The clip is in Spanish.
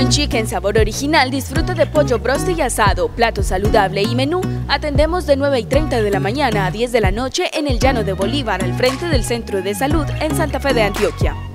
En Chicken Sabor Original disfruta de pollo broste y asado, plato saludable y menú. Atendemos de 9:30 de la mañana a 10 de la noche en el Llano de Bolívar, al frente del Centro de Salud en Santa Fe de Antioquia.